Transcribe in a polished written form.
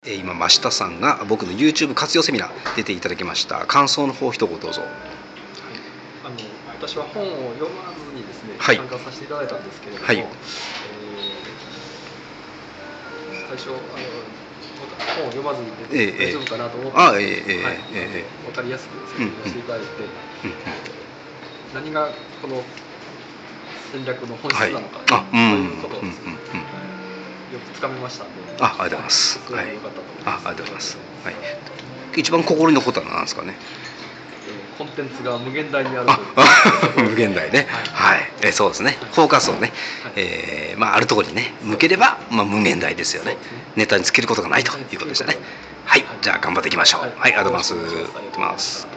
今真下さんが僕の YouTube 活用セミナー出ていただきました。感想の方一言どうぞ。はい、 私は本を読まずにですね、 はい、 参加させていただいたんですけれども、 はい、 最初本を読まずに出て大丈夫かなと思ったんですけど、分かりやすく説明していただいて、何がこの戦略の本質なのか、そういうことをですね、よくつかめましたので、 ありがとうございます。 はい、良かったと思います。 ありがとうございます。はい。一番心に残ったのは何ですかね。 コンテンツが無限大にあるという。 無限大ね。はい。そうですね。フォーカスをね、あるところにね向ければ無限大ですよね。ネタにつけることがないということでしたね。はい。じゃあ頑張っていきましょう。はい。ありがとうございます。